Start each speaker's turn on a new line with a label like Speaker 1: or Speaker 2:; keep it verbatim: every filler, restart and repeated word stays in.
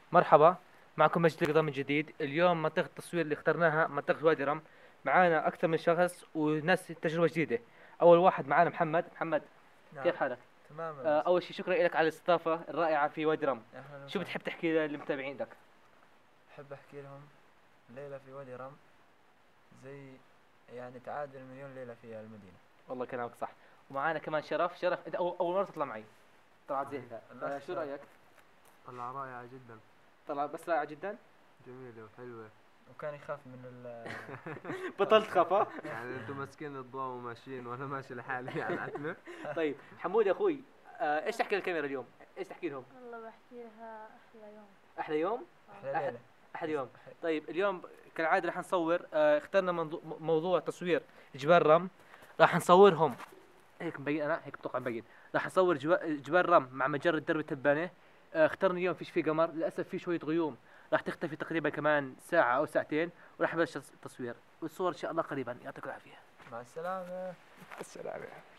Speaker 1: مرحبا، معكم مجد القضاء من جديد. اليوم منطقة التصوير اللي اخترناها منطقة وادي رم. معانا أكثر من شخص وناس تجربة جديدة. أول واحد معانا محمد. محمد،
Speaker 2: نعم.
Speaker 1: كيف حالك؟
Speaker 2: تمام يا
Speaker 1: آه،
Speaker 2: مستر.
Speaker 1: أول شيء شكرا لك على الاستضافة الرائعة في وادي رم.
Speaker 2: أهلا
Speaker 1: شو
Speaker 2: وسهلا.
Speaker 1: بتحب تحكي للمتابعين لك؟
Speaker 2: أحب أحكي لهم ليلة في وادي رم زي يعني تعادل مليون ليلة في المدينة.
Speaker 1: والله كلامك صح. ومعانا كمان شرف. شرف أنت أول أول مرة تطلع معي، طلعت زي هيك.
Speaker 2: الأخ
Speaker 1: فشو
Speaker 2: شرف.
Speaker 1: رأيك؟
Speaker 3: طلع رائعة جدا.
Speaker 1: طلع بس رائعة جدا.
Speaker 3: جميلة وحلوة.
Speaker 2: وكان يخاف من ال
Speaker 1: بطلت خفا.
Speaker 3: يعني انتم ماسكين الضوء وماشيين وانا ماشي لحالي على العتمة.
Speaker 1: طيب حمود يا أخوي، آه، إيش تحكي للكاميرا اليوم؟ إيش تحكي لهم؟
Speaker 4: والله بحكي لها أحلى يوم.
Speaker 1: أحلى يوم؟
Speaker 2: أحلى
Speaker 1: أحلى
Speaker 2: ليلة.
Speaker 1: أحلى يوم. طيب اليوم كالعادة راح نصور، آه اخترنا منظو- موضوع تصوير جبال رم. راح نصورهم هيك مبين، أنا هيك بتوقع مبين. راح نصور جوا- جبال رم مع مجرة درب التبانة. آه اخترنا اليوم فيش فيه قمر للأسف، في شوية غيوم. راح تختفي تقريبا كمان ساعة أو ساعتين، وراح نبلش التصوير والصور إن شاء الله قريبا. يعطيكم العافية.
Speaker 2: مع السلامة.
Speaker 1: السلام.